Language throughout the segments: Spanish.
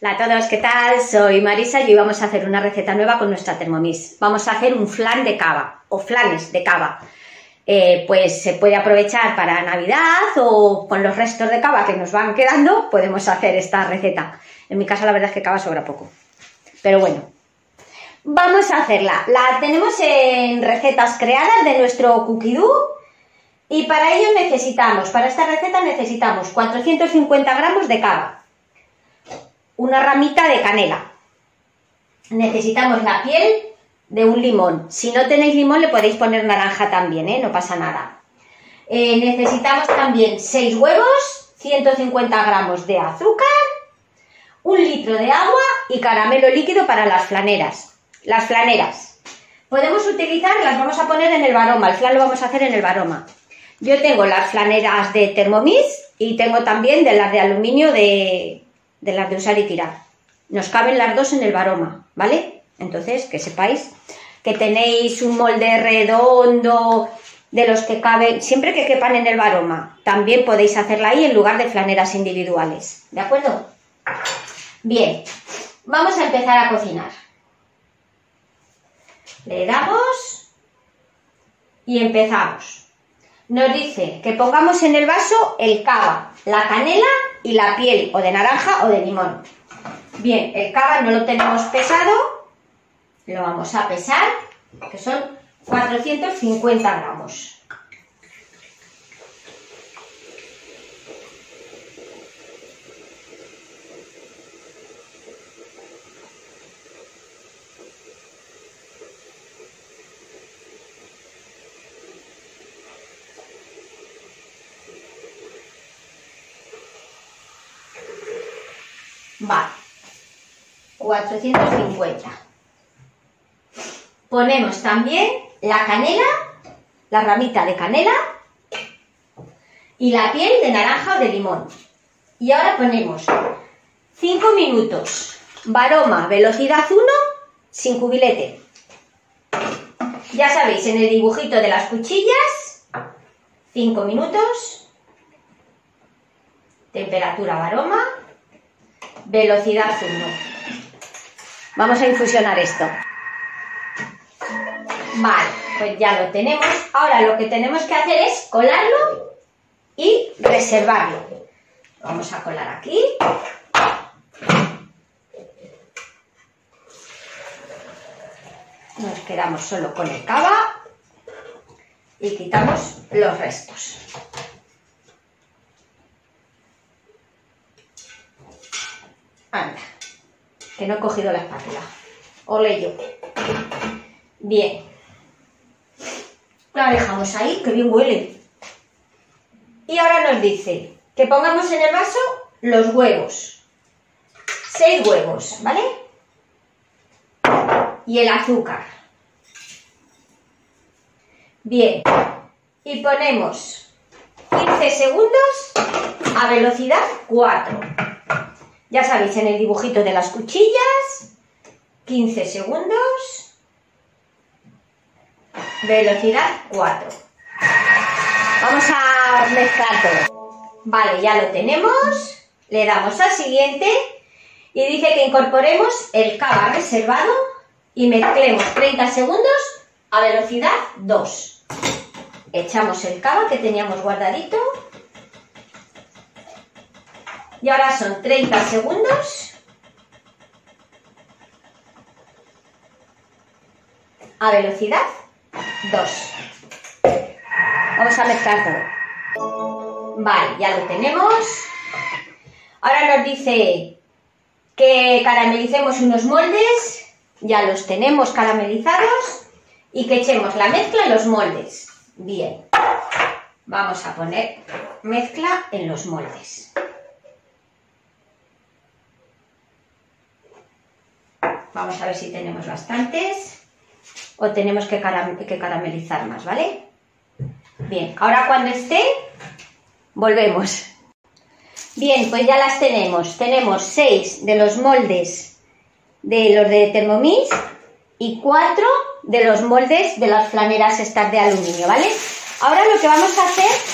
Hola a todos, ¿qué tal? Soy Marisa y hoy vamos a hacer una receta nueva con nuestra Thermomix. Vamos a hacer un flan de cava o flanes de cava. Pues se puede aprovechar para Navidad o con los restos de cava que nos van quedando, podemos hacer esta receta. En mi caso la verdad es que cava sobra poco, pero bueno. Vamos a hacerla. La tenemos en recetas creadas de nuestro Cookidoo y para ello para esta receta necesitamos 450 gramos de cava, una ramita de canela, necesitamos la piel de un limón. Si no tenéis limón le podéis poner naranja también, no pasa nada. Necesitamos también 6 huevos, 150 gramos de azúcar, 1 litro de agua y caramelo líquido para las flaneras. Las flaneras podemos utilizar, las vamos a poner en el Baroma, el flan lo vamos a hacer en el Baroma. Yo tengo las flaneras de Thermomix y tengo también de las de aluminio de las de usar y tirar. Nos caben las dos en el Baroma, ¿vale? Entonces, que sepáis que tenéis un molde redondo de los que caben, siempre que quepan en el Baroma. También podéis hacerla ahí en lugar de flaneras individuales, ¿de acuerdo? Bien, vamos a empezar a cocinar. Le damos y empezamos. Nos dice que pongamos en el vaso el cava, la canela y la piel o de naranja o de limón. Bien, el cava no lo tenemos pesado, lo vamos a pesar, que son 450 gramos. Vale, 450. Ponemos también la canela, la ramita de canela y la piel de naranja o de limón. Y ahora ponemos 5 minutos, Baroma, velocidad 1, sin cubilete. Ya sabéis, en el dibujito de las cuchillas, 5 minutos, temperatura Baroma, velocidad 1. Vamos a infusionar esto. Vale, pues ya lo tenemos. Ahora lo que tenemos que hacer es colarlo y reservarlo. Vamos a colar aquí. Nos quedamos solo con el cava y quitamos los restos. Anda, que no he cogido la espátula. Ole yo. Bien. La dejamos ahí, que bien huele. Y ahora nos dice que pongamos en el vaso los huevos. 6 huevos, ¿vale? Y el azúcar. Bien. Y ponemos 15 segundos a velocidad 4. Ya sabéis, en el dibujito de las cuchillas, 15 segundos, velocidad 4. Vamos a mezclar todo. Vale, ya lo tenemos. Le damos al siguiente y dice que incorporemos el cava reservado y mezclemos 30 segundos a velocidad 2. Echamos el cava que teníamos guardadito. Y ahora son 30 segundos a velocidad 2. Vamos a mezclar todo. Vale, ya lo tenemos. Ahora nos dice que caramelicemos unos moldes. Ya los tenemos caramelizados. Y que echemos la mezcla en los moldes. Bien. Vamos a poner mezcla en los moldes. Vamos a ver si tenemos bastantes o tenemos que caramelizar más, ¿vale? Bien, ahora cuando esté, volvemos. Bien, pues ya las tenemos. Tenemos 6 de los moldes de los de Thermomix y 4 de los moldes de las flaneras estas de aluminio, ¿vale? Ahora lo que vamos a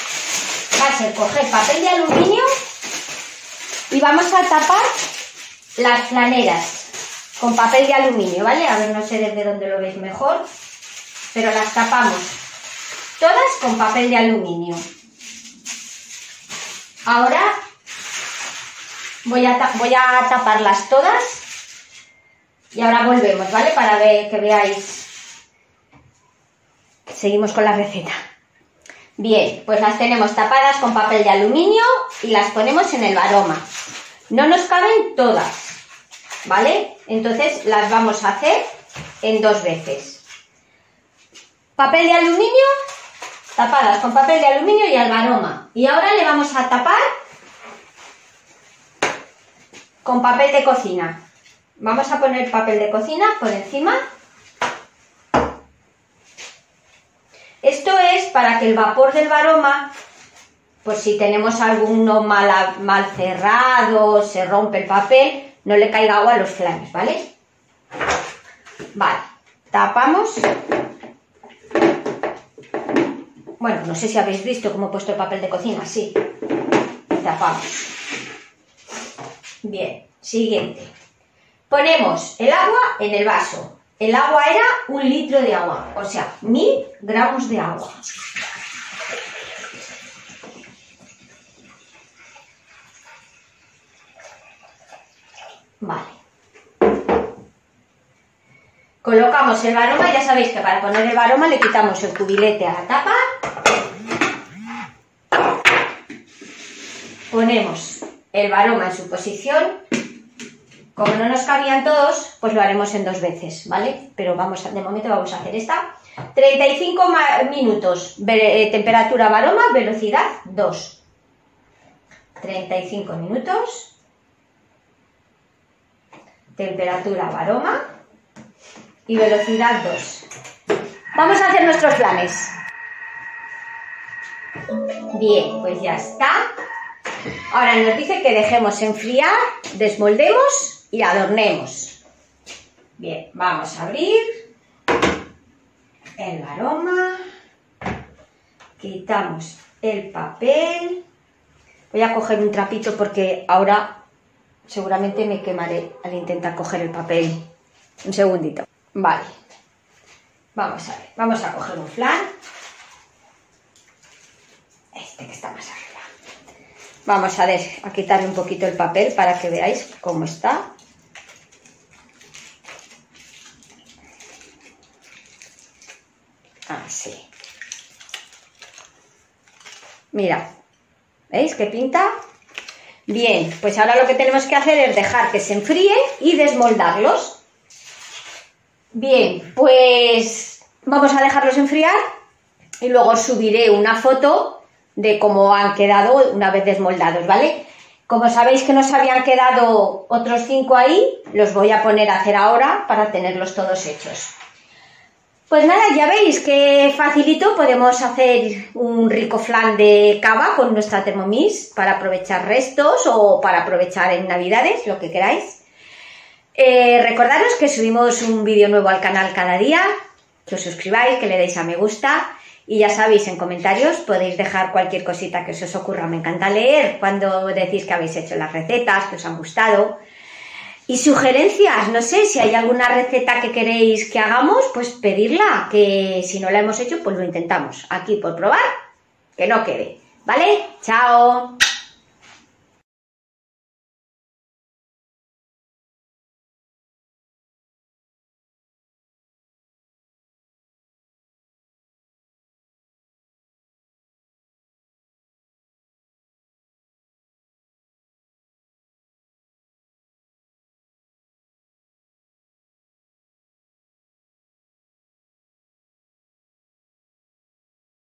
hacer va a ser coger papel de aluminio y vamos a tapar las flaneras con papel de aluminio, ¿vale? A ver, no sé desde dónde lo veis mejor, pero las tapamos todas con papel de aluminio. Ahora voy a taparlas todas y ahora volvemos, ¿vale? Para que veáis. Seguimos con la receta. Bien, pues las tenemos tapadas con papel de aluminio y las ponemos en el varoma. No nos caben todas, ¿vale? Entonces las vamos a hacer en 2 veces. Papel de aluminio, tapadas con papel de aluminio y al varoma. Y ahora le vamos a tapar con papel de cocina. Vamos a poner papel de cocina por encima. Esto es para que el vapor del varoma, pues si tenemos alguno mal cerrado, se rompe el papel, no le caiga agua a los flanes, ¿vale? Vale, tapamos. Bueno, no sé si habéis visto cómo he puesto el papel de cocina, sí. Tapamos. Bien, siguiente. Ponemos el agua en el vaso. El agua era 1 litro de agua, o sea, 1000 gramos de agua. Vale. Colocamos el varoma, ya sabéis que para poner el varoma le quitamos el cubilete a la tapa. Ponemos el varoma en su posición. Como no nos cabían todos, pues lo haremos en 2 veces, ¿vale? Pero de momento vamos a hacer esta. 35 minutos, temperatura varoma, velocidad 2. 35 minutos, temperatura varoma y velocidad 2. Vamos a hacer nuestros flanes. Bien, pues ya está. Ahora nos dice que dejemos enfriar, desmoldemos y adornemos. Bien, vamos a abrir el varoma, quitamos el papel. Voy a coger un trapito porque ahora seguramente me quemaré al intentar coger el papel. Un segundito. Vale, vamos a ver, vamos a coger un flan. Este que está más arriba. Vamos a quitarle un poquito el papel para que veáis cómo está. Así. Mira, ¿veis qué pinta? Bien, pues ahora lo que tenemos que hacer es dejar que se enfríe y desmoldarlos. Bien, pues vamos a dejarlos enfriar y luego os subiré una foto de cómo han quedado una vez desmoldados, ¿vale? Como sabéis que nos habían quedado otros 5 ahí, los voy a poner a hacer ahora para tenerlos todos hechos. Pues nada, ya veis que facilito podemos hacer un rico flan de cava con nuestra Thermomix para aprovechar restos o para aprovechar en Navidades, lo que queráis. Recordaros que subimos un vídeo nuevo al canal cada día, que os suscribáis, que le deis a me gusta y ya sabéis, en comentarios podéis dejar cualquier cosita que se os ocurra. Me encanta leer cuando decís que habéis hecho las recetas, que os han gustado. Y sugerencias, no sé, si hay alguna receta que queréis que hagamos, pues pedirla, que si no la hemos hecho, pues lo intentamos aquí por probar, que no quede, ¿vale? ¡Chao!